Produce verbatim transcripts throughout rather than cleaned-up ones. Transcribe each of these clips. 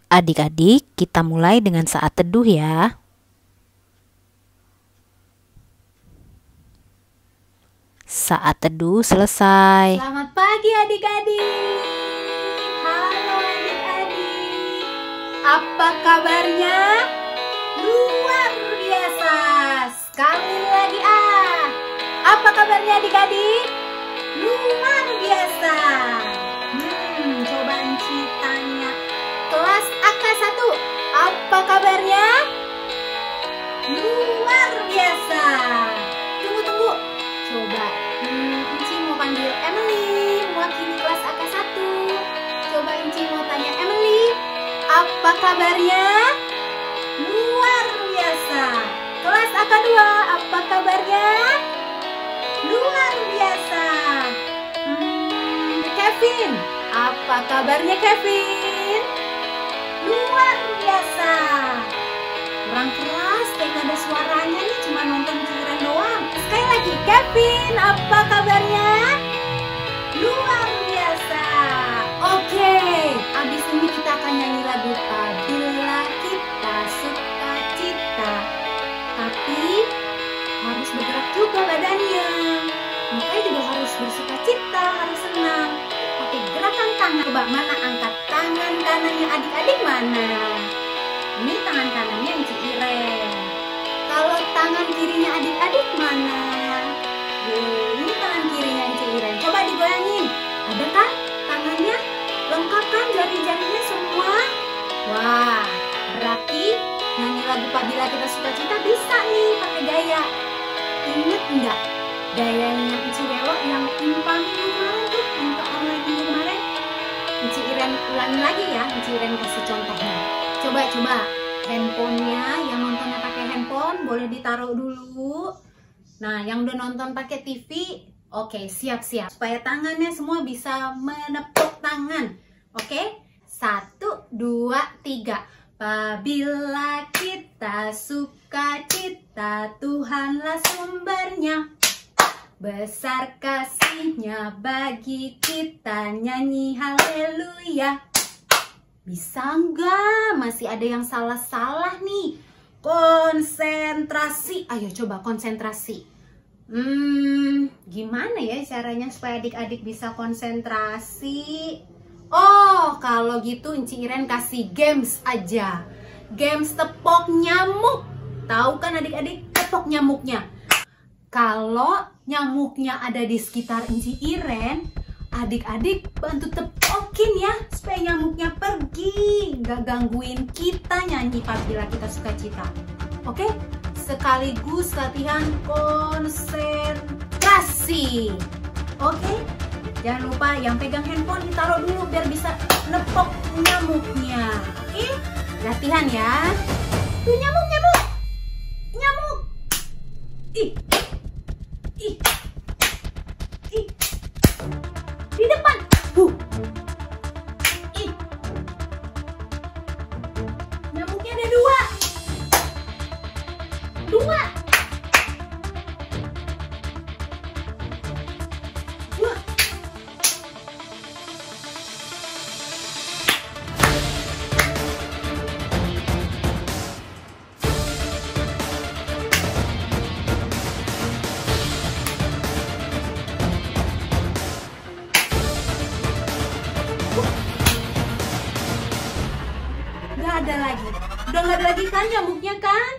Adik-adik, kita mulai dengan saat teduh ya. Saat teduh selesai. Selamat pagi adik-adik. Halo adik-adik. Apa kabarnya? Luar biasa. Sekali lagi ah. Apa kabarnya adik-adik? Luar biasa. Hmm, coba Enci tanya. Kelas A K satu, apa kabarnya? Luar biasa. Tunggu, tunggu. Coba, hmm, Enci mau panggil Emily, mewakili kelas A K satu. Coba Enci mau tanya Emily, apa kabarnya? Luar biasa. Kelas A K dua, apa kabarnya? Luar biasa. Hmm, Kevin, apa kabarnya Kevin? Luar biasa. Kurang keras, kayak gak ada suaranya nih, cuma nonton ciuran doang. Sekali lagi, Kevin, apa kabarnya? Luar biasa. Oke, abis ini kita akan nyanyi lagu Apabila Kita Suka Cita. Tapi harus bergerak juga badannya. Makanya juga harus bersuka cita, harus senang. Pakai gerakan tangan. Coba mana angkat tangan kanannya adik-adik mana? Ini tangan kanannya Enci Iren. Kalau tangan kirinya adik-adik mana? Ini tangan kirinya Enci Iren. Coba digoyangin. Ada kan tangannya? Lengkap kan jari-jarinya semua? Wah, berarti nyanyi lagu Apabila Kita Suka Cita bisa nih pakai gaya. Ingat enggak gayanya Enci Relo yang impa minggu kemarin tuh? Impa online minggu kemarin? Enci Iren ulangi lagi ya. Enci Iren kasih contohnya. Coba, coba. Handphonenya, yang nontonnya pakai handphone, boleh ditaruh dulu. Nah, yang udah nonton pakai T V, oke, siap-siap. Supaya tangannya semua bisa menepuk tangan. Oke? Satu, dua, tiga. Apabila kita suka cita, Tuhanlah sumbernya. Besar kasihnya bagi kita, nyanyi haleluya. Bisa enggak? Masih ada yang salah-salah nih. Konsentrasi. Ayo coba konsentrasi. Hmm, gimana ya caranya supaya adik-adik bisa konsentrasi? Oh, kalau gitu Enci Iren kasih games aja. Games tepok nyamuk. Tahu kan adik-adik tepok nyamuknya? Kalau nyamuknya ada di sekitar Enci Iren, adik-adik bantu tepokin ya supaya nyamuknya pergi, nggak gangguin kita nyanyi Apabila Kita Suka Cita. Oke, sekaligus latihan konsentrasi. Oke, jangan lupa yang pegang handphone ditaruh dulu biar bisa nepok nyamuknya. Oke, latihan ya. Tuh nyamuk, nyamuk, nyamuk. Ih, ih. Di depan. Huh. Ih. Nyamuknya ada dua. Dua. Wah. Gak ada lagi. Udah gak ada lagi kan nyamuknya kan?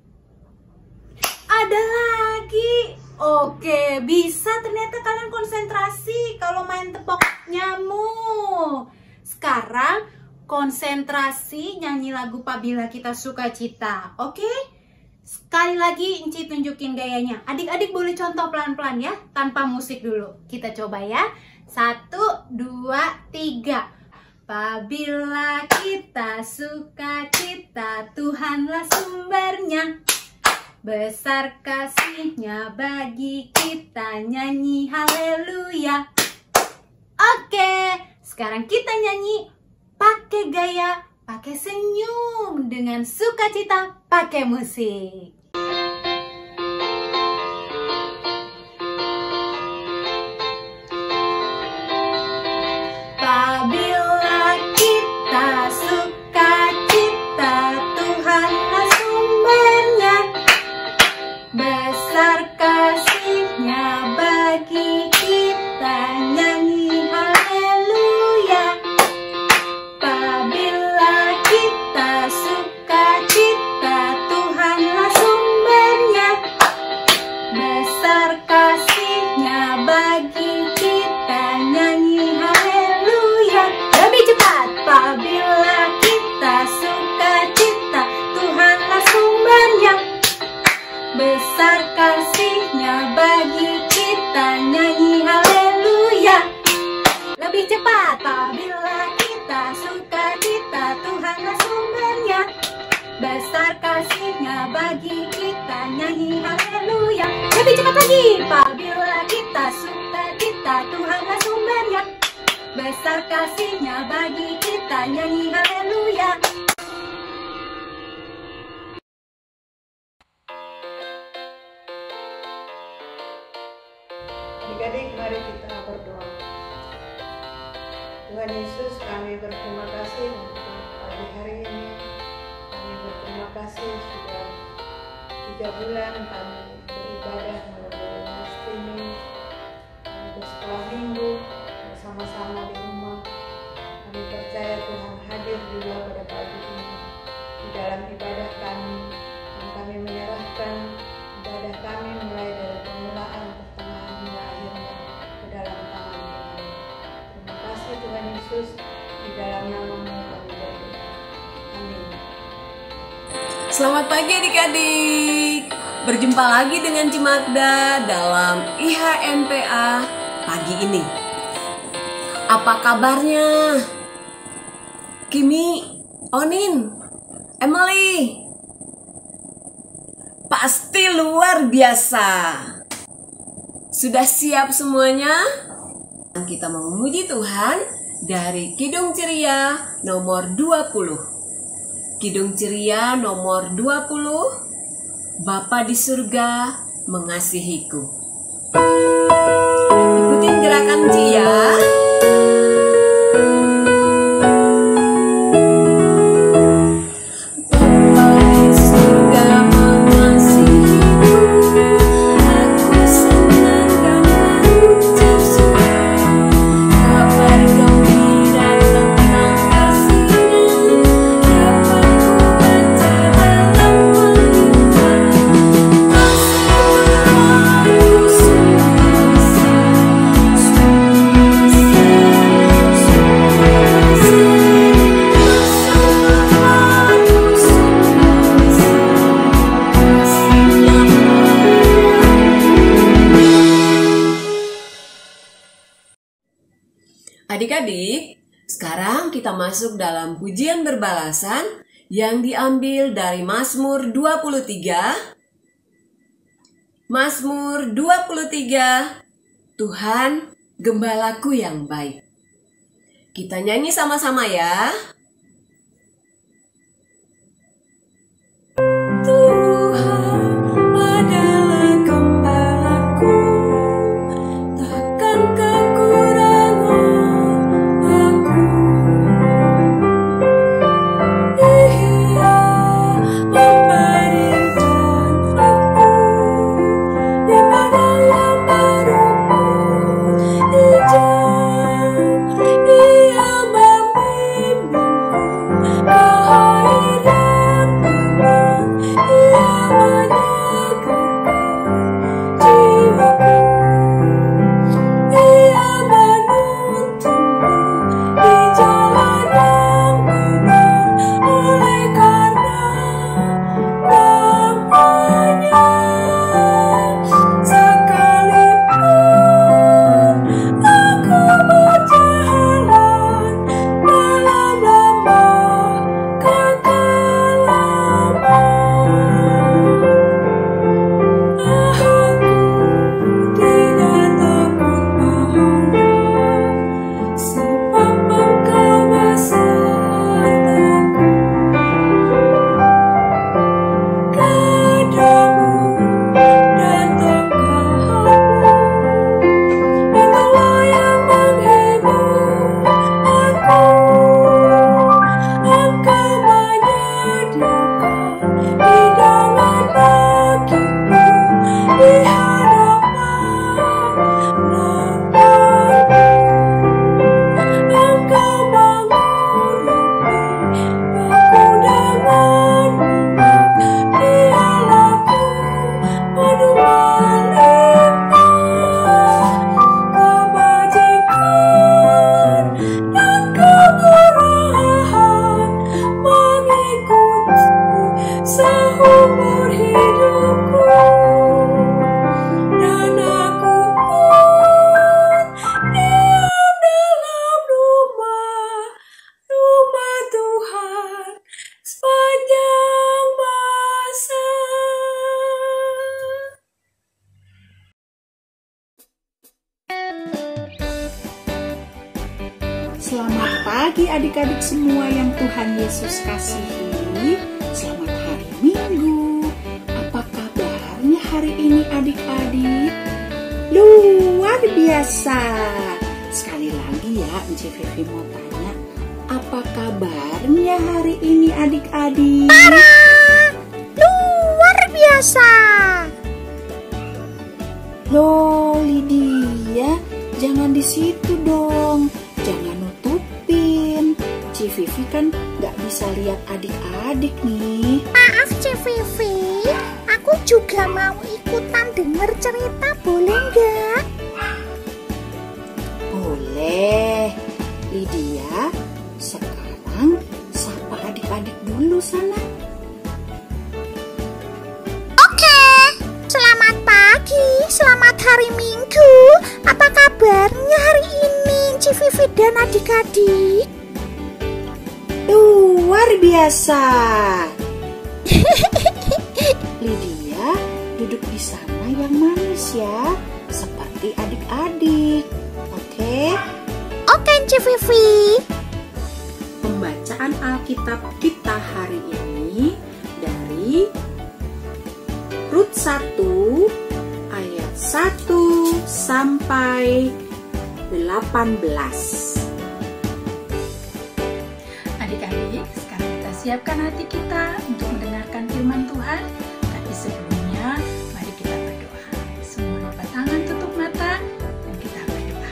Ada lagi. Oke, bisa ternyata kalian konsentrasi kalau main tepok nyamuk. Sekarang konsentrasi nyanyi lagu Apabila Kita Suka Cita. Oke? Sekali lagi Enci tunjukin gayanya. Adik-adik boleh contoh pelan-pelan ya, tanpa musik dulu. Kita coba ya. Satu, dua, tiga. Apabila kita suka cita, Tuhanlah sumbernya. Besar kasihnya bagi kita, nyanyi haleluya. Oke, sekarang kita nyanyi pakai gaya, pakai senyum, dengan sukacita, pakai musik. Apabila kita suka lebih cepat. Apabila kita suka cita, Tuhanlah sumbernya. Besar kasih-Nya bagi kita, nyanyi haleluya. Lebih cepat lagi. Apabila kita suka cita, Tuhanlah sumbernya. Besar kasih-Nya bagi kita, nyanyi haleluya. Adik-adik, mari kita berdoa. Tuhan Yesus, kami berterima kasih untuk pagi hari ini. Kami berterima kasih sudah tiga bulan kami beribadah melalui live streaming, kami bersekolah minggu bersama-sama di rumah. Kami percaya Tuhan hadir juga pada pagi ini di dalam ibadah kami, dan kami menyerahkan ibadah kami mulai dari permulaan, pertengahan hingga akhirnya ke dalam tangan Tuhan. Terima kasih Tuhan Yesus, di dalam nama-Mu kami berdoa. Amin. Selamat pagi adik-adik. Berjumpa lagi dengan Cimagda dalam I H M P A pagi ini. Apa kabarnya? Kimi, Onin, Emily. Pasti luar biasa. Sudah siap semuanya? Kita mau memuji Tuhan dari Kidung Ceria nomor dua puluh. Kidung Ceria nomor dua puluh, Bapa di surga mengasihiku. Ikutin gerakan Ci ya. Adik-adik, sekarang kita masuk dalam pujian berbalasan yang diambil dari Mazmur dua puluh tiga. Mazmur dua puluh tiga, Tuhan Gembalaku yang baik. Kita nyanyi sama-sama ya. Yeah. Selamat pagi adik-adik semua yang Tuhan Yesus kasihi. Selamat hari Minggu. Apa kabarnya hari ini adik-adik? Luar biasa. Sekali lagi ya, Enci Vivi mau tanya, apa kabarnya hari ini adik-adik? Parah, luar biasa. Loh Lydia, jangan di situ dong. Jangan nutupin. Ci Vivi kan nggak bisa lihat adik-adik nih. Maaf Ci Vivi, aku juga mau ikutan denger cerita, boleh nggak? Boleh. Lydia, sekarang sapa adik-adik dulu sana. Oke, selamat pagi, selamat hari Minggu. Apa kabarnya hari ini, Ci Vivi dan adik-adik? Luar biasa. Lydia, duduk di sana yang manis ya, seperti adik-adik. Oke? Oke, Ci Vivi. Pembacaan Alkitab kita hari ini dari Rut satu ayat satu sampai delapan belas. Adik-adik, sekarang kita siapkan hati kita untuk mendengarkan firman Tuhan. Tapi sebelumnya, mari kita berdoa. Semua lupa tangan, tutup mata, dan kita berdoa.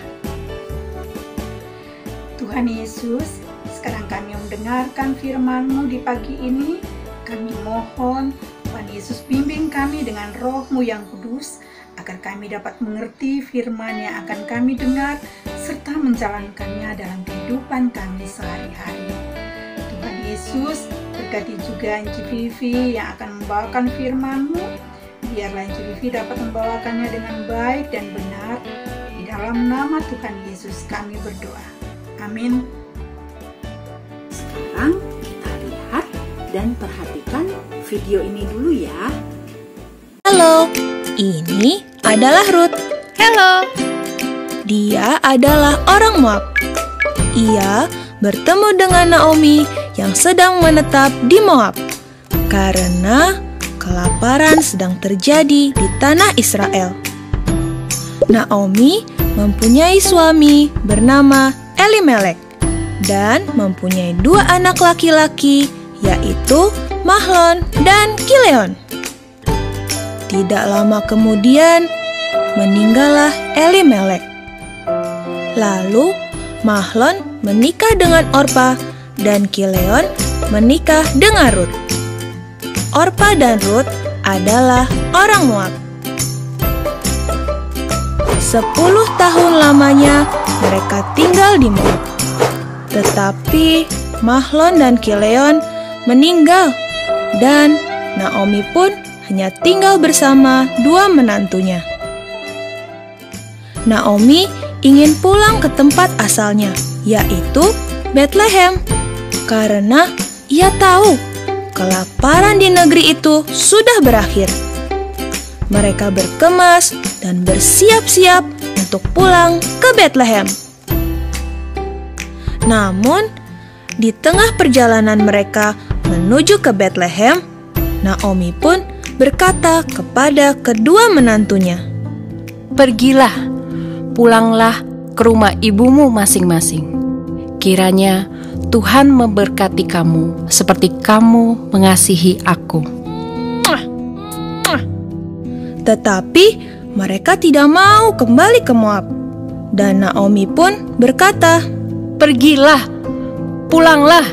Tuhan Yesus, sekarang kami mendengarkan firman-Mu di pagi ini. Kami mohon, Tuhan Yesus bimbing kami dengan Roh-Mu yang kudus, agar kami dapat mengerti firman yang akan kami dengar, serta menjalankannya dalam kehidupan kami sehari-hari. Tuhan Yesus, berkati juga Enci Vivi yang akan membawakan firman-Mu. Biarlah Enci Vivi dapat membawakannya dengan baik dan benar. Di dalam nama Tuhan Yesus kami berdoa. Amin. Sekarang kita lihat dan perhatikan video ini dulu ya. Halo, ini adalah Ruth. Halo. Dia adalah orang Moab. Ia bertemu dengan Naomi yang sedang menetap di Moab karena kelaparan sedang terjadi di tanah Israel. Naomi mempunyai suami bernama Elimelek dan mempunyai dua anak laki-laki, yaitu Mahlon dan Kileon. Tidak lama kemudian, meninggallah Elimelek. Lalu, Mahlon menikah dengan Orpa dan Kileon menikah dengan Rut. Orpa dan Rut adalah orang Moab. Sepuluh tahun lamanya mereka tinggal di Moab. Tetapi Mahlon dan Kileon meninggal dan Naomi pun hanya tinggal bersama dua menantunya. Naomi ingin pulang ke tempat asalnya, yaitu Bethlehem, karena ia tahu kelaparan di negeri itu sudah berakhir. Mereka berkemas dan bersiap-siap untuk pulang ke Bethlehem. Namun, di tengah perjalanan mereka menuju ke Bethlehem, Naomi pun berkata kepada kedua menantunya, Pergilah, pulanglah ke rumah ibumu masing-masing. Kiranya Tuhan memberkati kamu seperti kamu mengasihi aku. Tetapi mereka tidak mau kembali ke Moab. Dan Naomi pun berkata, Pergilah, pulanglah.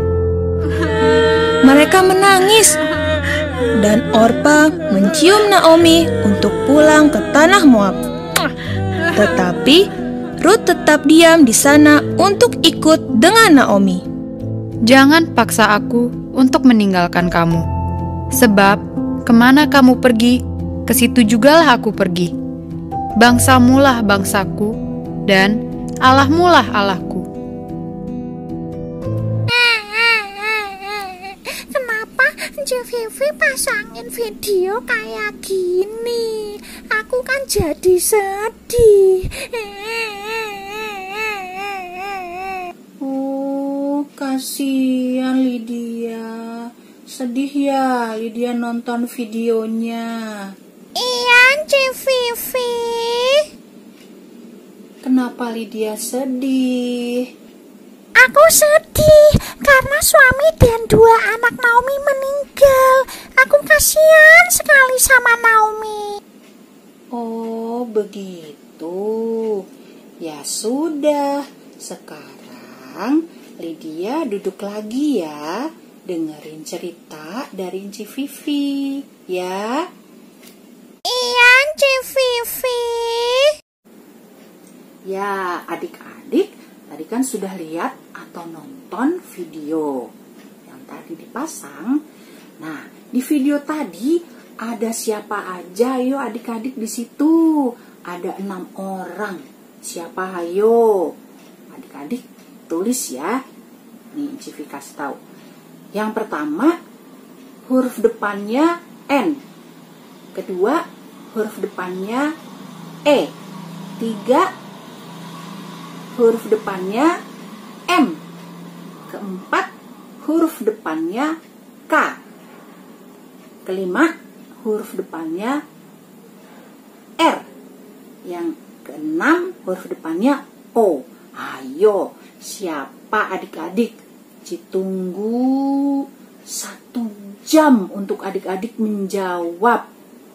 Mereka menangis. Dan Orpa mencium Naomi untuk pulang ke tanah Moab. Tetapi Rut tetap diam di sana untuk ikut dengan Naomi. Jangan paksa aku untuk meninggalkan kamu. Sebab kemana kamu pergi, ke situ jugalah aku pergi. Bangsamulah bangsaku, dan Allahmulah Allahku. Kenapa Enci Vivi pasangin video kayak gini? Aku kan jadi sedih. kasihan Lydia. Sedih ya Lydia nonton videonya. Iya, Ci Vivi. Kenapa Lydia sedih? Aku sedih karena suami dan dua anak Naomi meninggal. Aku kasihan sekali sama Naomi. Oh, begitu. Ya sudah, sekarang Lydia duduk lagi ya, dengerin cerita dari Ci Vivi, ya. Iya, Ci Vivi. Ya, adik-adik, tadi kan sudah lihat atau nonton video yang tadi dipasang. Nah, di video tadi ada siapa aja? Ayo adik-adik di situ. Ada enam orang. Siapa? Ayo. Adik-adik tulis ya. Nih, Civi kasih tahu. Yang pertama, huruf depannya N. Kedua, huruf depannya E. Tiga, huruf depannya M. Keempat, huruf depannya K. Kelima, huruf depannya R. Yang keenam, huruf depannya O. Ayo, siapa adik-adik? Ci tunggu satu jam untuk adik-adik menjawab.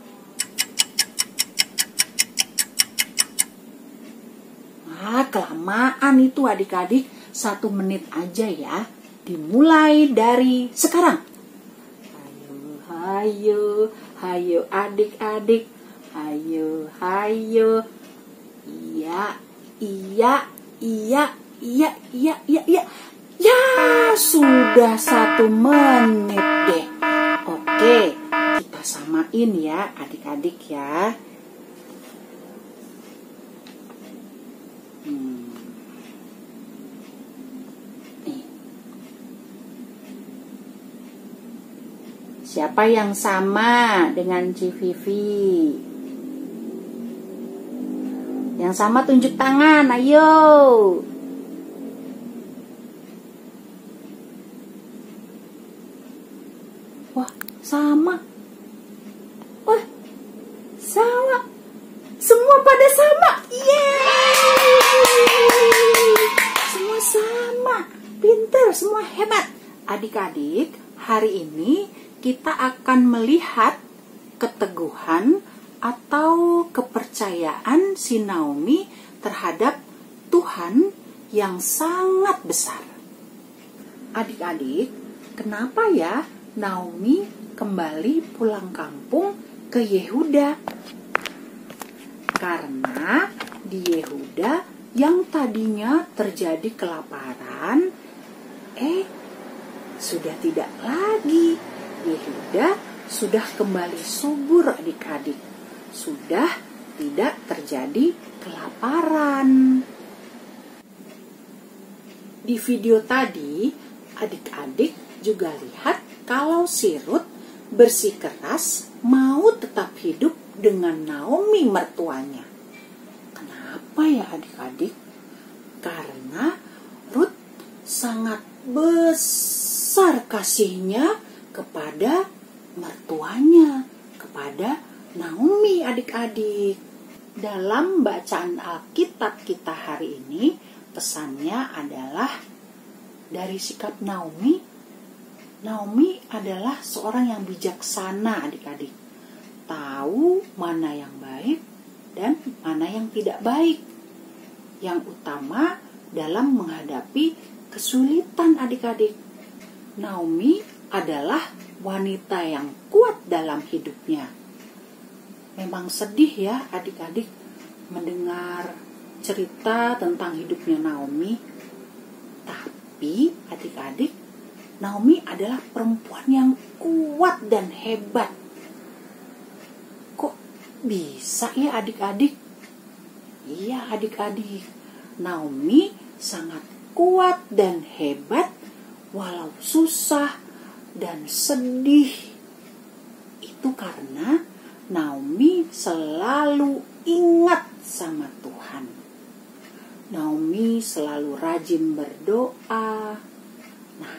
Ah, kelamaan itu adik-adik. Satu menit aja ya. Dimulai dari sekarang. Hayo, hayo, hayo adik-adik. Hayo, hayo. Iya, iya, iya, iya, iya, iya, iya. Ya, sudah satu menit deh. Oke, kita samain ya adik-adik ya. Hmm. Nih. Siapa yang sama dengan Ci Vivi? Yang sama tunjuk tangan, ayo. Wah, sama. Wah, sama. Semua pada sama. Yeay! Semua sama. Pinter, semua hebat. Adik-adik, hari ini kita akan melihat keteguhan atau kepercayaan si Naomi terhadap Tuhan yang sangat besar. Adik-adik, kenapa ya Naomi kembali pulang kampung ke Yehuda? Karena di Yehuda yang tadinya terjadi kelaparan, eh sudah tidak lagi. Yehuda sudah kembali subur adik-adik. Sudah tidak terjadi kelaparan. Di video tadi, adik-adik juga lihat kalau si Rut bersikeras mau tetap hidup dengan Naomi mertuanya. Kenapa ya adik-adik? Karena Rut sangat besar kasihnya kepada mertuanya, kepada Naomi adik-adik. Dalam bacaan Alkitab kita hari ini, pesannya adalah dari sikap Naomi. Naomi adalah seorang yang bijaksana adik-adik. Tahu mana yang baik dan mana yang tidak baik. Yang utama dalam menghadapi kesulitan adik-adik. Naomi adalah wanita yang kuat dalam hidupnya. Memang sedih ya adik-adik mendengar cerita tentang hidupnya Naomi. Tapi adik-adik, Naomi adalah perempuan yang kuat dan hebat. Kok bisa ya adik-adik? Iya adik-adik, Naomi sangat kuat dan hebat walau susah dan sedih. Itu karena Naomi selalu ingat sama Tuhan. Naomi selalu rajin berdoa. Nah,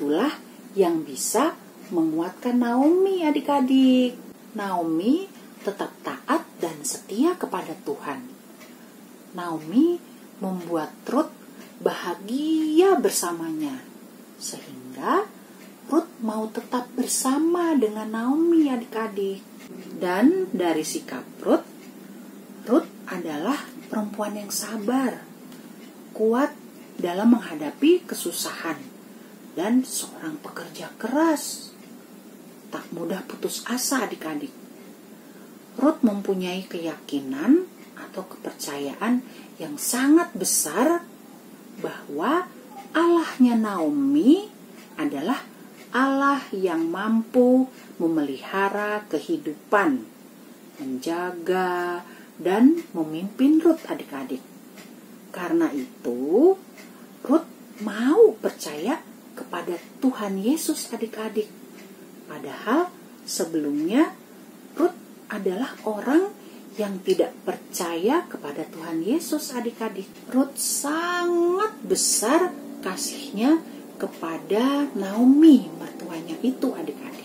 itulah yang bisa menguatkan Naomi adik-adik. Naomi tetap taat dan setia kepada Tuhan. Naomi membuat Ruth bahagia bersamanya, sehingga Ruth mau tetap bersama dengan Naomi adik-adik. Dan dari sikap Ruth, Ruth adalah perempuan yang sabar, kuat dalam menghadapi kesusahan, dan seorang pekerja keras. Tak mudah putus asa adik-adik. Ruth mempunyai keyakinan atau kepercayaan yang sangat besar bahwa Allahnya Naomi adalah Allah yang mampu memelihara kehidupan, menjaga, dan memimpin Ruth adik-adik. Karena itu, Ruth mau percaya kepada Tuhan Yesus adik-adik. Padahal sebelumnya Ruth adalah orang yang tidak percaya kepada Tuhan Yesus adik-adik. Ruth sangat besar kasihnya kepada Naomi, mertuanya itu adik-adik.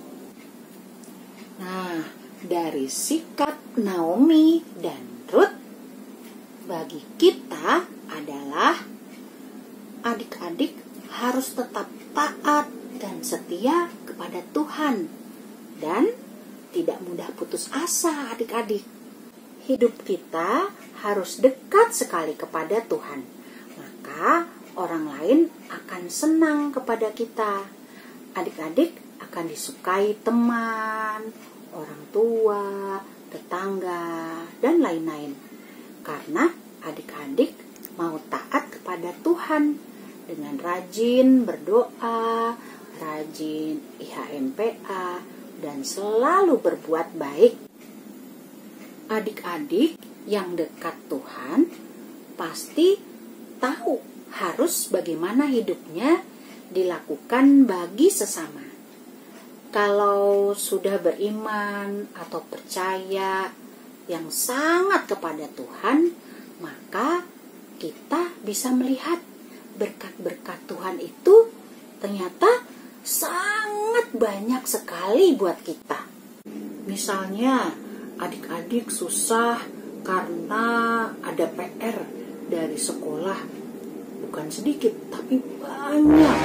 Nah, dari sikap Naomi dan Ruth, bagi kita adalah adik-adik harus tetap taat dan setia kepada Tuhan dan tidak mudah putus asa adik-adik. Hidup kita harus dekat sekali kepada Tuhan, maka orang lain akan senang kepada kita. Adik-adik akan disukai teman, orang tua, tetangga, dan lain-lain. Karena adik-adik mau taat kepada Tuhan dengan rajin berdoa, rajin I H M P A, dan selalu berbuat baik. Adik-adik yang dekat Tuhan pasti tahu harus bagaimana hidupnya dilakukan bagi sesama. Kalau sudah beriman atau percaya yang sangat kepada Tuhan, maka kita bisa melihat berkat-berkat Tuhan itu ternyata sangat banyak sekali buat kita. Misalnya adik-adik susah karena ada P R dari sekolah, bukan sedikit tapi banyak.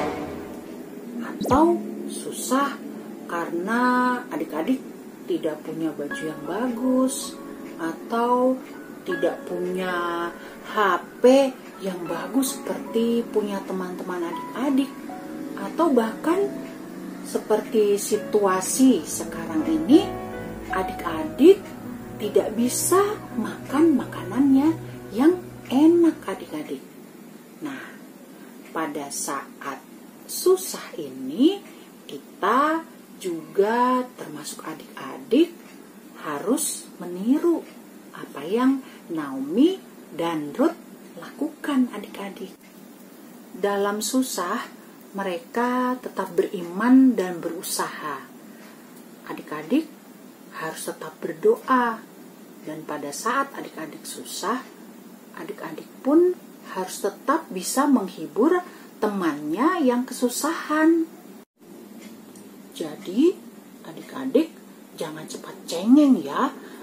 Atau susah karena adik-adik tidak punya baju yang bagus, atau tidak punya H P yang bagus seperti punya teman-teman adik-adik, atau bahkan seperti situasi sekarang ini, adik-adik tidak bisa makan makanannya yang enak adik-adik. Nah, pada saat susah ini, kita juga termasuk adik-adik harus meniru apa yang Naomi dan Ruth lakukan adik-adik. Dalam susah, mereka tetap beriman dan berusaha. Adik-adik harus tetap berdoa, dan pada saat adik-adik susah, adik-adik pun harus tetap bisa menghibur temannya yang kesusahan. Jadi, adik-adik jangan cepat cengeng ya.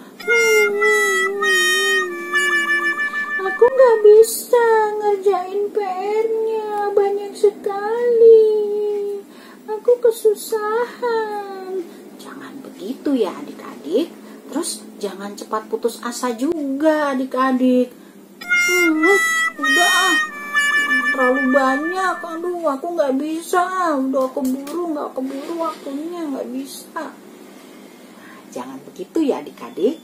Aku gak bisa ngerjain P R-nya, banyak sekali. Aku kesusahan. Jangan begitu ya adik-adik. Terus jangan cepat putus asa juga adik-adik. Hmm, udah ah, terlalu banyak. Aduh, aku gak bisa. Udah keburu, gak keburu waktunya, gak bisa. Jangan begitu ya adik-adik.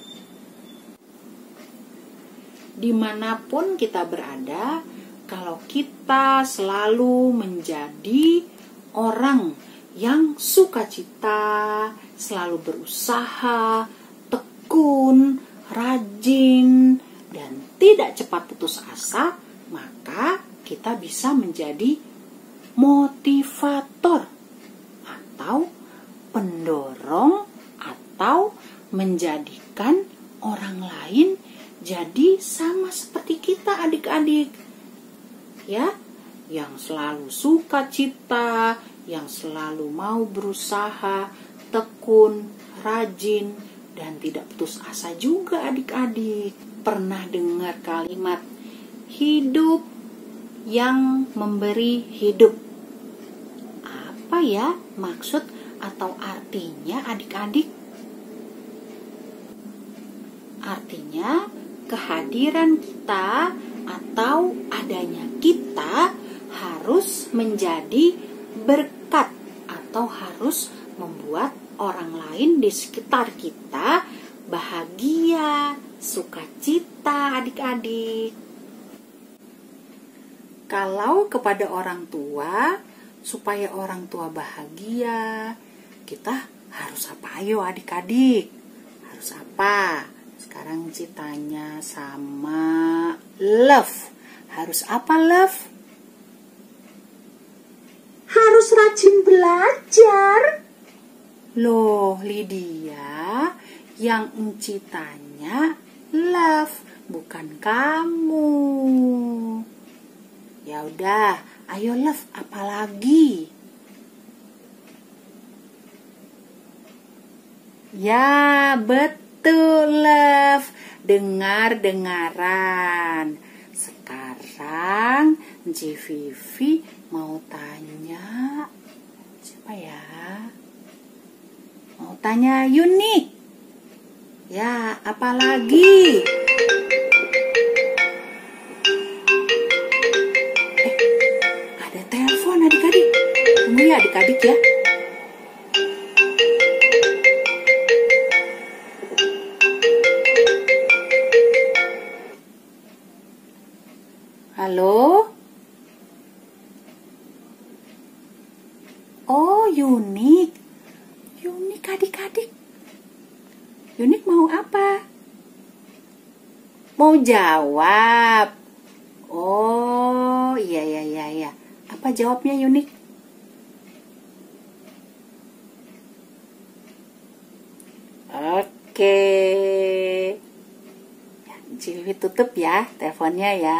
Dimanapun kita berada, kalau kita selalu menjadi orang yang sukacita, selalu berusaha, tekun, rajin, dan tidak cepat putus asa, maka kita bisa menjadi motivator atau pendorong atau menjadikan orang lain jadi sama seperti kita adik-adik. Ya, yang selalu sukacita, yang selalu mau berusaha, tekun, rajin, dan tidak putus asa juga adik-adik. Pernah dengar kalimat hidup yang memberi hidup? Apa ya maksud atau artinya adik-adik? Artinya kehadiran kita atau adanya kita harus menjadi berkat atau harus membuat orang lain di sekitar kita bahagia, sukacita adik-adik. Kalau kepada orang tua, supaya orang tua bahagia, kita harus apa ayo adik-adik? Harus apa? Sekarang citanya sama love. Harus apa love? Harus rajin belajar. Loh Lydia, yang citanya love, bukan kamu. Ya udah, ayo love, apalagi? Ya, betul love. Dengar-dengaran. Sekarang Ci Vivi mau tanya siapa ya? Mau tanya Yunik. Ya, apalagi? Eh, ada telepon adik-adik. Tunggu ya adik-adik ya. Halo? Oh, Yunik. Yunik adik-adik. Yunik mau apa? Mau jawab. Oh, iya iya iya iya. Apa jawabnya Yunik? Oke. Ya, Ciwi tutup ya teleponnya ya.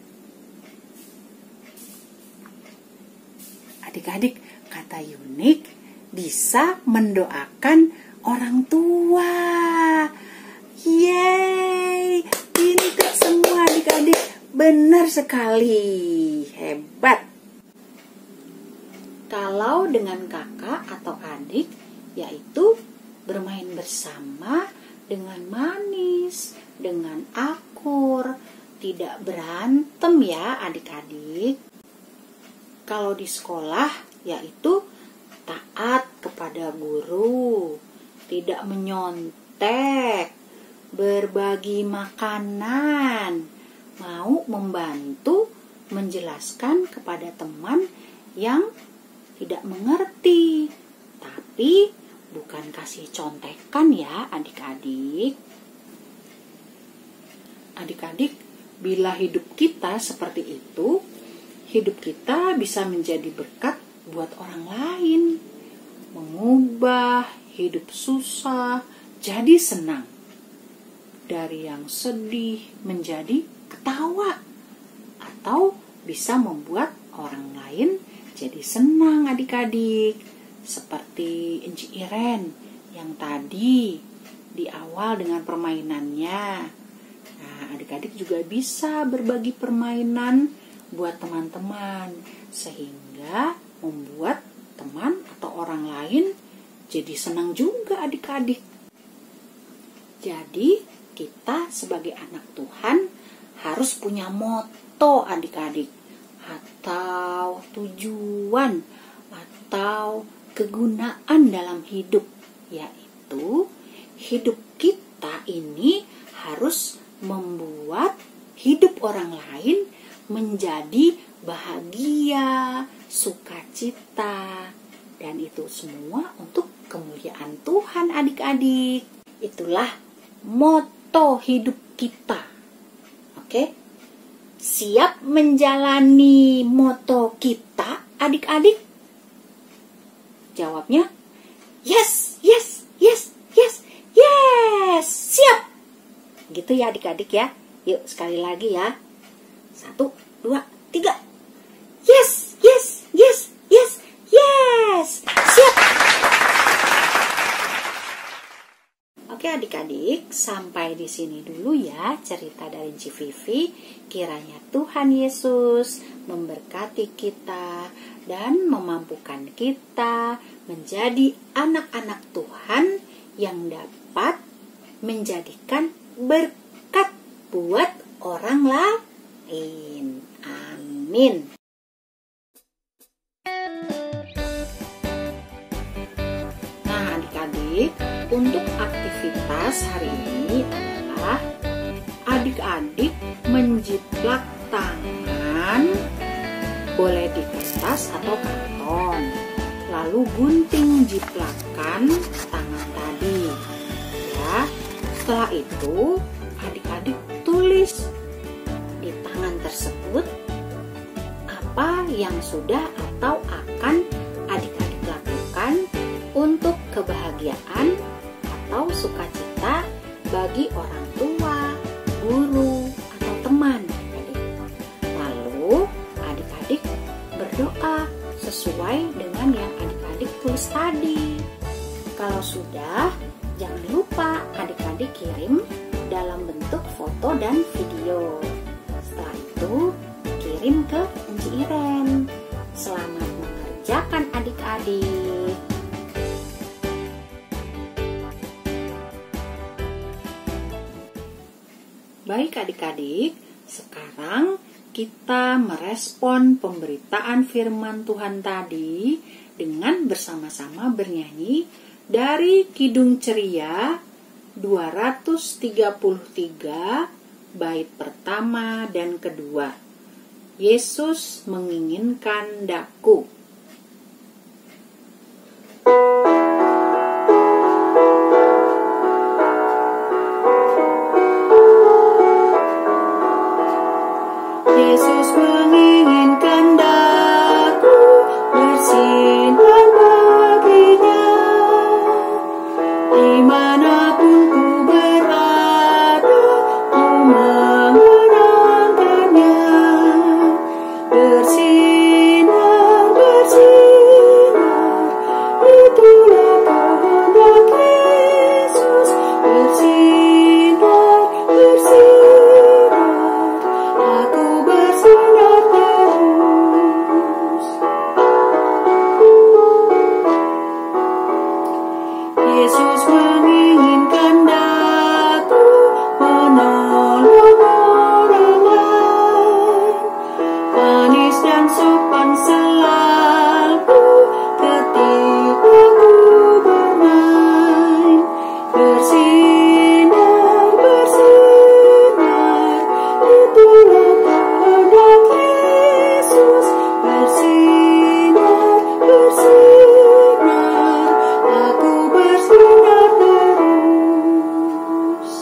Adik-adik, kata Yunik bisa mendoakan orang tua. Yeay, pintar semua adik-adik. Benar sekali, hebat. Kalau dengan kakak atau adik, yaitu bermain bersama dengan manis, dengan akur, tidak berantem ya adik-adik. Kalau di sekolah, yaitu taat kepada guru, tidak menyontek, berbagi makanan, mau membantu menjelaskan kepada teman yang tidak mengerti, tapi bukan kasih contekan ya adik-adik. Adik-adik, bila hidup kita seperti itu, hidup kita bisa menjadi berkat buat orang lain, mengubah hidup susah jadi senang, dari yang sedih menjadi ketawa, atau bisa membuat orang lain jadi senang adik-adik, seperti Enci Iren yang tadi di awal dengan permainannya. Nah, adik-adik juga bisa berbagi permainan buat teman-teman, sehingga membuat teman atau orang lain jadi senang juga adik-adik. Jadi kita sebagai anak Tuhan harus punya moto adik-adik, atau tujuan, atau kegunaan dalam hidup, yaitu hidup kita ini harus membuat hidup orang lain menjadi bahagia, sukacita, dan itu semua untuk kemuliaan Tuhan adik-adik. Itulah moto hidup kita. Oke? Siap menjalani moto kita adik-adik? Jawabnya yes, yes, yes, yes, yes, siap. Gitu ya adik-adik ya. Yuk sekali lagi ya. Satu, dua, tiga. Yes, yes, yes, yes, yes. Siap. Oke adik-adik, sampai di sini dulu ya cerita dari Ci Vivi. Kiranya Tuhan Yesus memberkati kita dan memampukan kita menjadi anak-anak Tuhan yang dapat menjadikan berkat buat orang lain. Amin. Nah adik-adik, untuk aktivitas hari ini adalah adik-adik menjiplak tangan, boleh di kertas atau karton, lalu gunting jiplakan tangan tadi ya. Setelah itu adik-adik tulis di tangan tersebut apa yang sudah atau akan adik-adik lakukan untuk kebahagiaan atau sukacita bagi orang tua, guru, atau teman. Lalu adik-adik berdoa sesuai dengan yang adik-adik tulis tadi. Kalau sudah, jangan lupa adik-adik kirim dalam bentuk foto dan video. Setelah itu kirim ke Enci Iren. Selamat mengerjakan adik-adik. Baik adik-adik, sekarang kita merespon pemberitaan firman Tuhan tadi dengan bersama-sama bernyanyi dari Kidung Ceria dua ratus tiga puluh tiga bait pertama dan kedua. Yesus menginginkan daku. Yesus menginginkan daku bersinar baginya, dimanapun ku berada, ku mengenangkannya. Bersinar, bersinar, itulah kehendak Yesus. Bersinar, bersinar, aku bersinar terus. Yesus menginginkan daku menolong orang lain, manis dan sopan selalu ketika ku bermain. Bersinar, bersinar, itulah kehendak Yesus. Bersinar, bersinar, aku bersinar terus.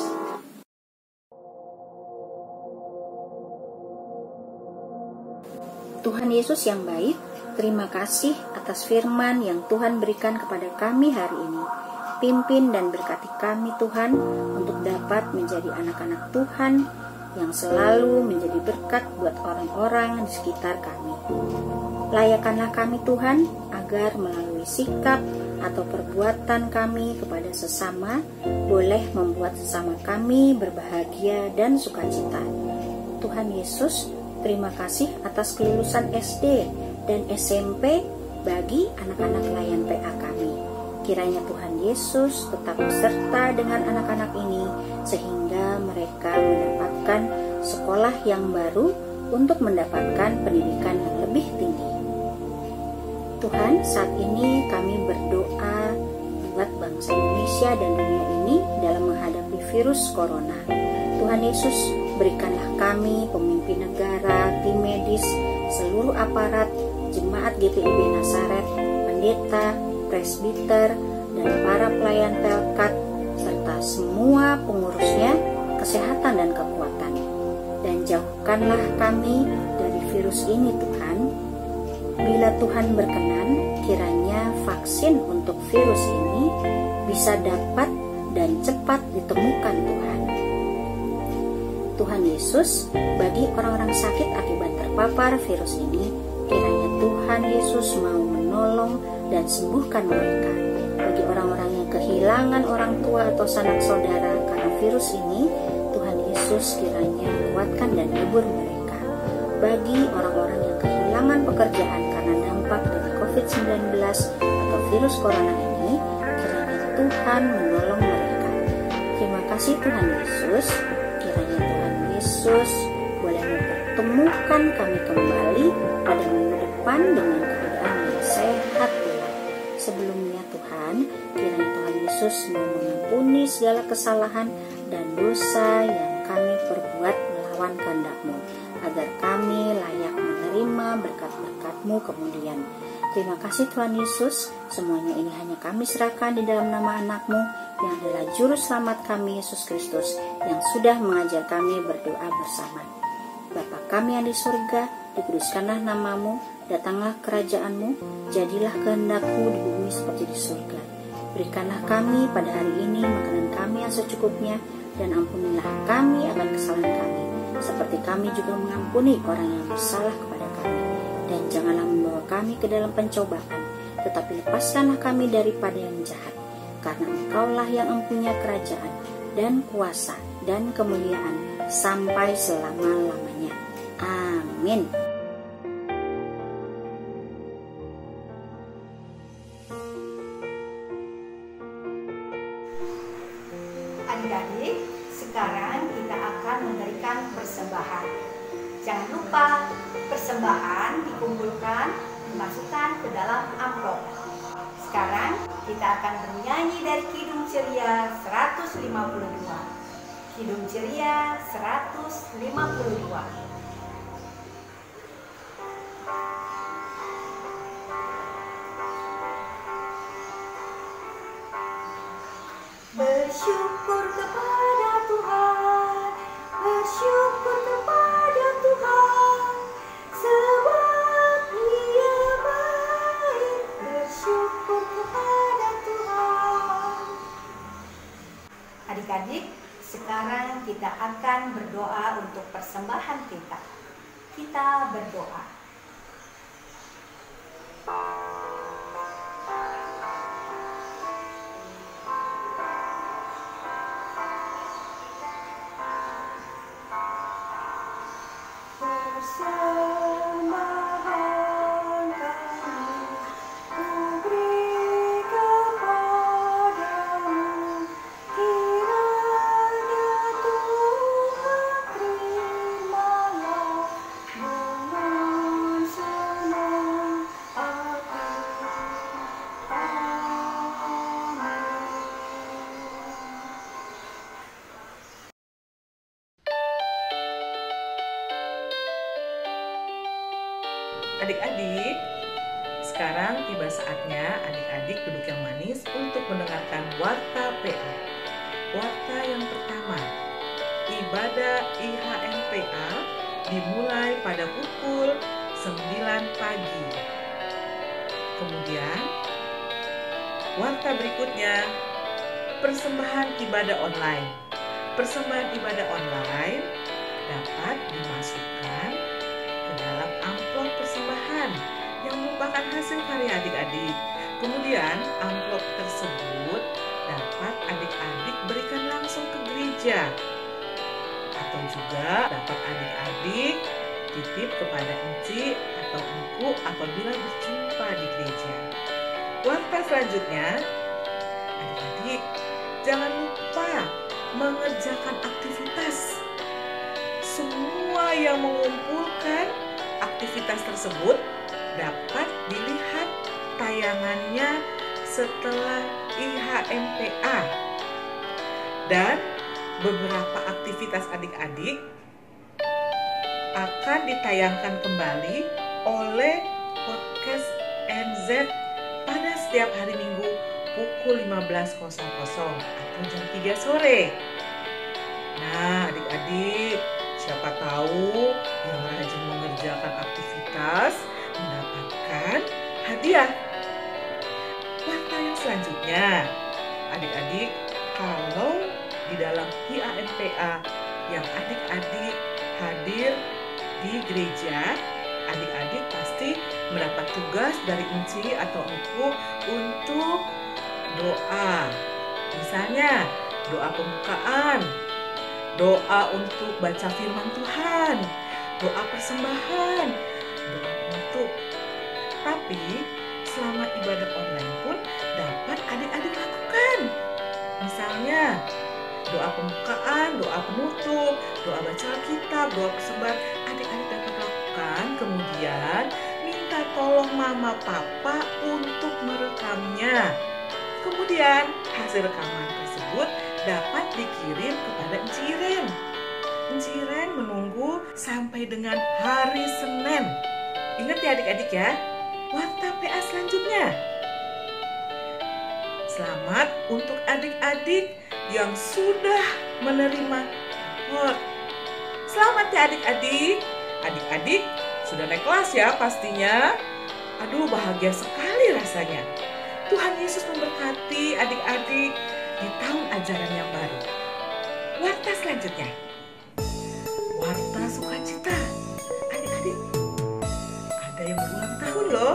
Tuhan Yesus yang baik, terima kasih atas firman yang Tuhan berikan kepada kami hari ini. Pimpin dan berkati kami Tuhan untuk dapat menjadi anak-anak Tuhan yang selalu menjadi berkat buat orang-orang di sekitar kami. Layakanlah kami Tuhan agar melalui sikap atau perbuatan kami kepada sesama boleh membuat sesama kami berbahagia dan sukacita. Tuhan Yesus, terima kasih atas kelulusan S D dan S M P bagi anak-anak layan P A kami. Kiranya Tuhan Yesus tetap beserta dengan anak-anak ini sehingga mereka mendapatkan sekolah yang baru untuk mendapatkan pendidikan yang lebih tinggi. Tuhan, saat ini kami berdoa buat bangsa Indonesia dan dunia ini dalam menghadapi virus corona. Tuhan Yesus, berikanlah kami pemimpin negara, tim medis, seluruh aparat, jemaat G P I B Nazaret, pendeta, presbiter, dan para pelayan Pelkat, serta semua pengurusnya, kesehatan dan kekuatan. Dan jauhkanlah kami dari virus ini Tuhan. Bila Tuhan berkenan, kiranya vaksin untuk virus ini bisa dapat dan cepat ditemukan Tuhan. Tuhan Yesus, bagi orang-orang sakit akibat terpapar virus ini, kiranya Tuhan Yesus mau menolong dan sembuhkan mereka. Bagi orang-orang yang kehilangan orang tua atau sanak saudara karena virus ini, Tuhan Yesus kiranya kuatkan dan hibur mereka. Bagi orang-orang yang kehilangan pekerjaan karena dampak dari covid sembilan belas atau virus corona ini, kiranya Tuhan menolong mereka. Terima kasih Tuhan Yesus, kiranya Tuhan Yesus boleh mempertemukan kami kembali pada minggu depan dengan keadaan yang sehat pula. Sebelumnya Tuhan, kiranya Tuhan Yesus mau mengampuni segala kesalahan dan dosa yang kami perbuat melawan kehendak-Mu, agar kami layak menerima berkat-berkat-Mu kemudian. Terima kasih Tuhan Yesus, semuanya ini hanya kami serahkan di dalam nama anak-Mu yang adalah Juru Selamat kami, Yesus Kristus, yang sudah mengajar kami berdoa bersama. Bapa kami yang di surga, dikuduskanlah nama-Mu, datanglah kerajaan-Mu, jadilah kehendak-Mu di bumi seperti di surga. Berikanlah kami pada hari ini makanan kami yang secukupnya, dan ampunilah kami akan kesalahan kami, seperti kami juga mengampuni orang yang bersalah kepada kami. Dan janganlah membawa kami ke dalam pencobaan, tetapi lepaskanlah kami daripada yang jahat, karena Engkaulah yang mempunyai kerajaan, dan kuasa, dan kemuliaan, sampai selama-lamanya. Amin. Adik-adik, sekarang kita akan memberikan persembahan. Jangan lupa, persembahan dikumpulkan, dimasukkan ke dalam amplop. Sekarang kita akan bernyanyi dari Kidung Ceria seratus lima puluh dua. Kidung Ceria seratus lima puluh dua. Bersyukur kepada Tuhan, bersyukur kepada Tuhan, sebab Dia baik. Bersyukur kepada Tuhan. Adik-adik, sekarang kita akan berdoa untuk persembahan kita. Kita berdoa. Adik-adik, sekarang tiba saatnya adik-adik duduk yang manis untuk mendengarkan Warta P A. Warta yang pertama, ibadah I H M P A dimulai pada pukul sembilan pagi. Kemudian, warta berikutnya, persembahan ibadah online. Persembahan ibadah online dapat dimasukkan ke dalam amplop persembahan yang merupakan hasil karya adik-adik. Kemudian amplop tersebut dapat adik-adik berikan langsung ke gereja, atau juga dapat adik-adik titip kepada Enci atau Engku apabila berjumpa di gereja. Warta selanjutnya, adik-adik jangan lupa mengerjakan aktivitas. Semua yang mengumpulkan aktivitas tersebut dapat dilihat tayangannya setelah I H M P A. Dan beberapa aktivitas adik-adik akan ditayangkan kembali oleh podcast N Z pada setiap hari Minggu pukul lima belas atau jam tiga sore. Nah, adik-adik, siapa tahu yang rajin mengerjakan aktivitas mendapatkan hadiah. Warta yang selanjutnya, adik-adik, kalau di dalam I H M P A yang adik-adik hadir di gereja adik-adik pasti mendapat tugas dari Enci atau Engku untuk doa. Misalnya doa pembukaan, doa untuk baca firman Tuhan, doa persembahan, doa penutup. Tapi selama ibadah online pun dapat adik-adik lakukan. Misalnya doa pembukaan, doa penutup, doa baca Alkitab, doa persembahan, adik-adik dapat lakukan. Kemudian minta tolong mama papa untuk merekamnya. Kemudian hasil rekaman tersebut dapat dikirim kepada Enci Iren. Enci Iren menunggu sampai dengan hari Senin. Ingat ya adik-adik ya, warta P A selanjutnya. Selamat untuk adik-adik yang sudah menerima rapor. Selamat ya adik-adik. Adik-adik sudah naik kelas ya pastinya. Aduh, bahagia sekali rasanya. Tuhan Yesus memberkati adik-adik di tahun ajaran yang baru. Warta selanjutnya, warta sukacita. Adik-adik, ada yang berulang tahun loh.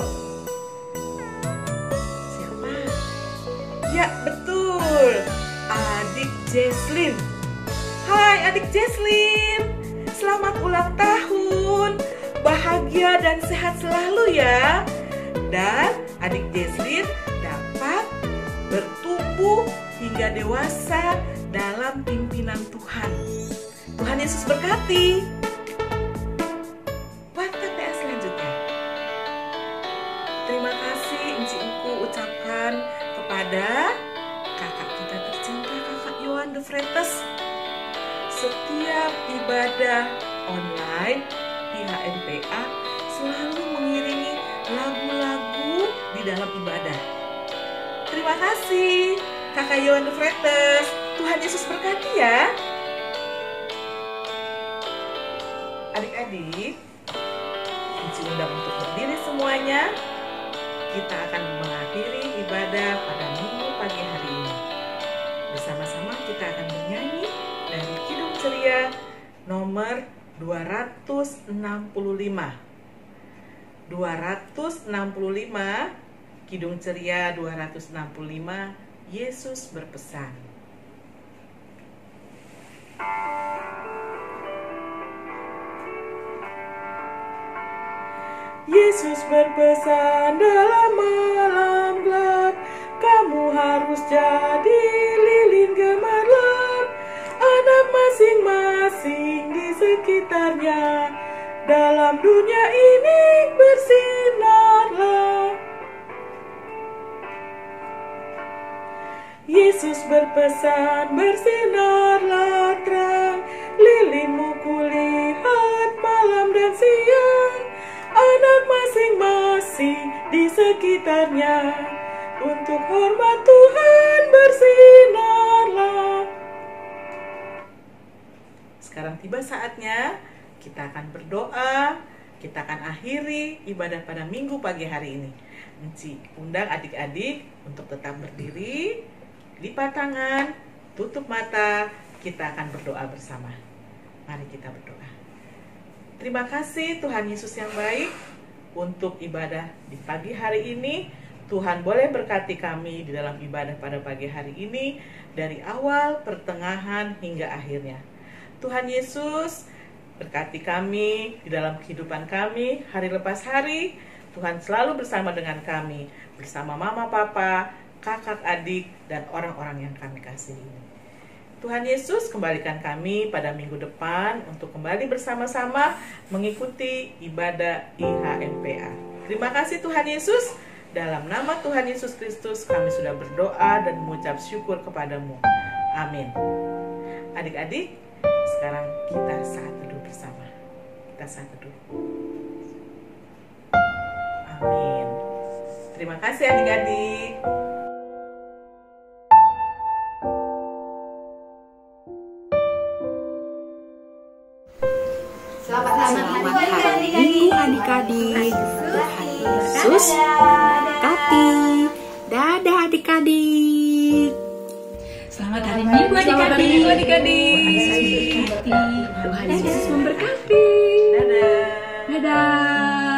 Siapa? Ya, betul, adik Jesslyn. Hai adik Jesslyn, selamat ulang tahun. Bahagia dan sehat selalu ya. Dan adik Jesslyn dapat bertumbuh hingga dewasa dalam pimpinan Tuhan. Tuhan Yesus berkati. Warta P A selanjutnya. Terima kasih Enci Engku ucapkan kepada kakak kita tercinta, kakak Yohan de Vretes. Setiap ibadah online I H M P A selalu mengiringi lagu-lagu di dalam ibadah. Terima kasih kakak Yohan de Vretes. Tuhan Yesus berkati ya. Adik-adik, Enci undang untuk berdiri semuanya. Kita akan mengakhiri ibadah pada minggu pagi hari ini. Bersama-sama kita akan bernyanyi dari Kidung Ceria nomor dua ratus enam puluh lima. dua ratus enam puluh lima, Kidung Ceria dua ratus enam puluh lima, Yesus berpesan. Yesus berpesan dalam malam gelap, kamu harus jadi lilin gemerlap, anak masing-masing di sekitarnya, dalam dunia ini bersinarlah. Yesus berpesan, bersinarlah terang, lilinmu kulihat malam dan siang, anak masing-masing di sekitarnya, untuk hormat Tuhan bersinarlah. Sekarang tiba saatnya kita akan berdoa. Kita akan akhiri ibadah pada minggu pagi hari ini. Enci undang adik-adik untuk tetap berdiri, lipat tangan, tutup mata. Kita akan berdoa bersama. Mari kita berdoa. Terima kasih Tuhan Yesus yang baik untuk ibadah di pagi hari ini. Tuhan boleh berkati kami di dalam ibadah pada pagi hari ini, dari awal, pertengahan, hingga akhirnya. Tuhan Yesus berkati kami di dalam kehidupan kami hari lepas hari. Tuhan selalu bersama dengan kami, bersama mama, papa, kakak, adik, dan orang-orang yang kami kasihi. Tuhan Yesus kembalikan kami pada minggu depan untuk kembali bersama-sama mengikuti ibadah I H M P A. Terima kasih Tuhan Yesus. Dalam nama Tuhan Yesus Kristus kami sudah berdoa dan mengucap syukur kepadamu. Amin. Adik-adik, sekarang kita saat teduh bersama. Kita saat teduh. Amin. Terima kasih adik-adik. Selamat hari Minggu adik-adik. Tuhan Yesus berkati. Dadah adik-adik. Selamat hari Minggu adik-adik. Tuhan Yesus memberkati. Dadah. Dadah.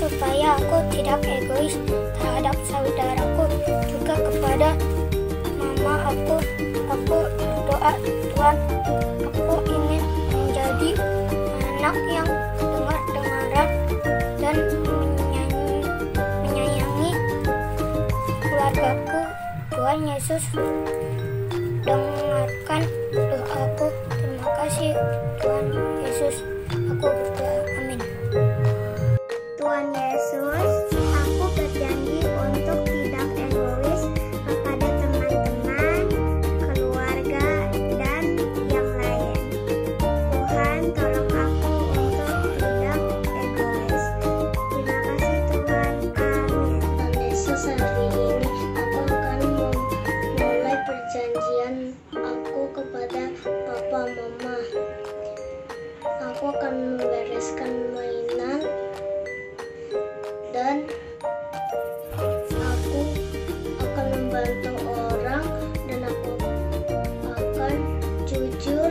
supaya aku tidak egois terhadap saudaraku, juga kepada mama aku. Aku berdoa, Tuhan, aku ingin menjadi anak yang dengar-dengaran dan menyanyi, menyayangi keluargaku. Tuhan Yesus, dengarkan doaku. Terima kasih Tuhan Yesus, aku berdoa, amin. Tuhan Yesus, aku berjanji untuk tidak egois kepada teman-teman, keluarga, dan yang lain. Tuhan, tolong aku untuk tidak egois. Terima kasih Tuhan, amin. Tuhan Yesus, hari ini aku akan memulai perjanjian aku kepada Papa Mama. Aku akan membereskan mainan dan aku akan membantu orang, dan aku akan jujur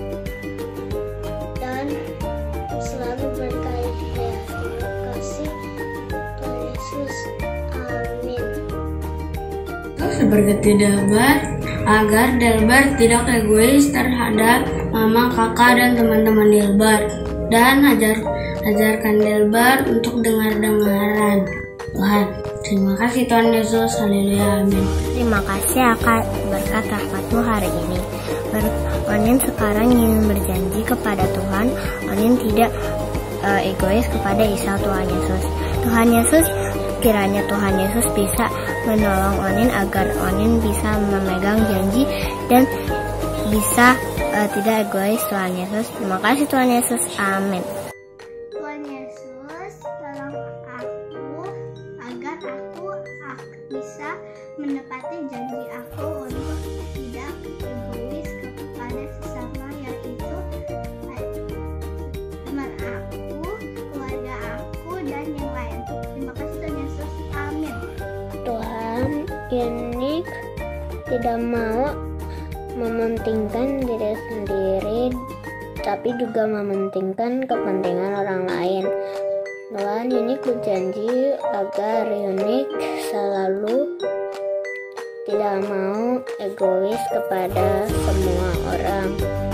dan selalu berkarya. Terima kasih Tuhan Yesus, amin. Seperti Delbert, agar Delbert tidak egois terhadap mama, kakak, dan teman-teman Delbert, dan ajar ajarkan Delbert untuk dengar-dengaran. Tuhan, terima kasih Tuhan Yesus, haleluya, amin. Terima kasih akan berkat rahmat-Mu hari ini. Ber- Onin sekarang ingin berjanji kepada Tuhan, Onin tidak uh, egois kepada Isa Tuhan Yesus. Tuhan Yesus, kiranya Tuhan Yesus bisa menolong Onin agar Onin bisa memegang janji dan bisa uh, tidak egois Tuhan Yesus. Terima kasih Tuhan Yesus, amin. Tuhan Yesus, tolong aku agar aku ak- bisa menepati janji aku untuk tidak egois kepada sesama, yaitu teman aku, keluarga aku, dan yang lain. Terima kasih Tuhan Yesus, amin. Tuhan, Yunik tidak mau mementingkan diri sendiri, tapi juga mementingkan kepentingan orang lain. Tuhan, Yunik berjanji agar Yunik selalu tidak mau egois kepada semua orang.